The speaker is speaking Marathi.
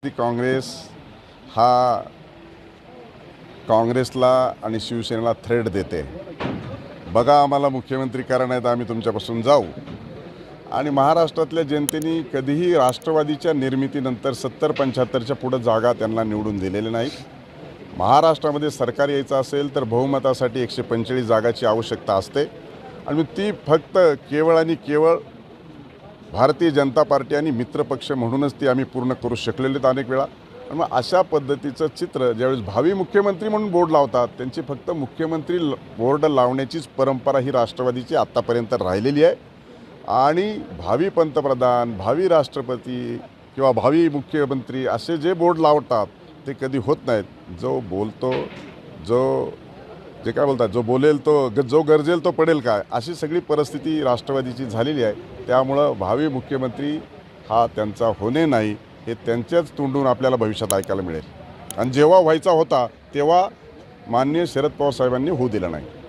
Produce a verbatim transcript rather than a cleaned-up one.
काँग्रेस हा काँग्रेसला आणि शिवसेनेला थ्रेड देते। बघा, आम्हाला मुख्यमंत्री करा, नाही तर आम्ही तुमच्यापासून जाऊ। आणि महाराष्ट्रातल्या जनतेने कधीही राष्ट्रवादीच्या निर्मितीनंतर सत्तर पंच्याहत्तरच्या पुढे जागा त्यांना निवडून दिलेल्या नाहीत। महाराष्ट्रामध्ये सरकार यायचं असेल तर बहुमतासाठी एकशे पंचेचाळीस जागाची आवश्यकता असते आणि ती फक्त केवळ आणि केवळ भारतीय जनता पार्टी आणि मित्रपक्ष म्हणूनच ती आम्ही पूर्ण करू शकलेले आहेत अनेक वेळा। आणि मग अशा पद्धतीचं चित्र ज्यावेळेस भावी मुख्यमंत्री म्हणून बोर्ड लावतात, त्यांची फक्त मुख्यमंत्री बोर्ड लावण्याचीच परंपरा ही राष्ट्रवादीची आत्तापर्यंत राहिलेली आहे। आणि भावी पंतप्रधान, भावी राष्ट्रपती किंवा भावी मुख्यमंत्री असे जे बोर्ड लावतात ते कधी होत नाहीत। जो बोलतो, जो जे काय बोलतात, जो बोलेल तो, जो गरजेल तो पडेल काय, अशी सगळी परिस्थिती राष्ट्रवादीची झालेली आहे। त्यामुळं भावी मुख्यमंत्री हा त्यांचा होणे नाही, हे त्यांच्याच तोंडून आपल्याला भविष्यात ऐकायला मिळेल। आणि जेव्हा व्हायचा होता तेव्हा माननीय शरद पवार साहेबांनी होऊ दिला नाही।